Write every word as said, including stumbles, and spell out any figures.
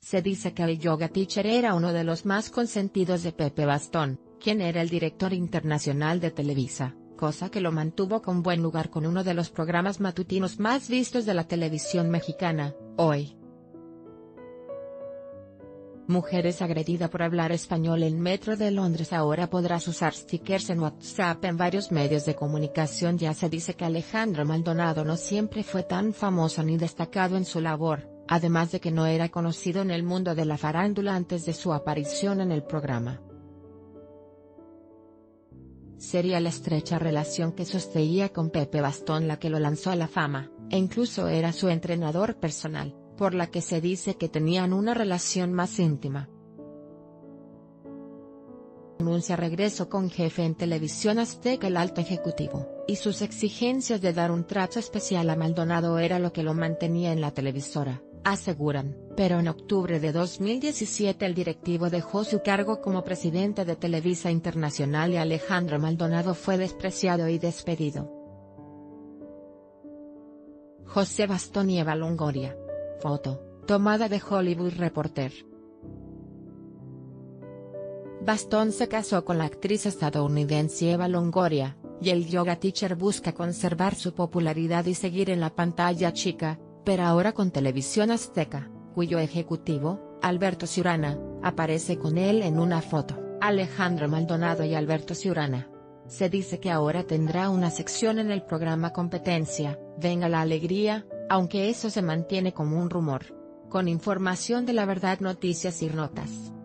Se dice que el yoga teacher era uno de los más consentidos de Pepe Bastón, quien era el director internacional de Televisa, cosa que lo mantuvo con buen lugar con uno de los programas matutinos más vistos de la televisión mexicana, Hoy. Mujeres agredida por hablar español en metro de Londres. Ahora podrás usar stickers en WhatsApp en varios medios de comunicación. Ya se dice que Alejandro Maldonado no siempre fue tan famoso ni destacado en su labor, además de que no era conocido en el mundo de la farándula antes de su aparición en el programa. Sería la estrecha relación que sostenía con Pepe Bastón la que lo lanzó a la fama, e incluso era su entrenador personal, por la que se dice que tenían una relación más íntima. Anuncia regreso con Jefe en Televisión Azteca. El alto ejecutivo, y sus exigencias de dar un trato especial a Maldonado era lo que lo mantenía en la televisora, aseguran, pero en octubre de dos mil diecisiete el directivo dejó su cargo como presidente de Televisa Internacional y Alejandro Maldonado fue despreciado y despedido. José Bastón y Eva Longoria. Foto, tomada de Hollywood Reporter. Bastón se casó con la actriz estadounidense Eva Longoria, y el yoga teacher busca conservar su popularidad y seguir en la pantalla chica, pero ahora con Televisión Azteca, cuyo ejecutivo, Alberto Ciurana, aparece con él en una foto. Alejandro Maldonado y Alberto Ciurana. Se dice que ahora tendrá una sección en el programa Competencia, Venga la Alegría, aunque eso se mantiene como un rumor. Con información de La Verdad Noticias y Notas.